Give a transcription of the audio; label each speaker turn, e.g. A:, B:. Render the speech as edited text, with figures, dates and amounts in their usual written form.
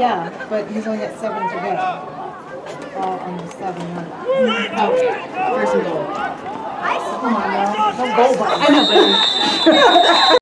A: Yeah, but he's only got 7 to go. All on the 7 number.
B: Oh, first and goal.
A: Come on, now. No goal button.
B: I know, but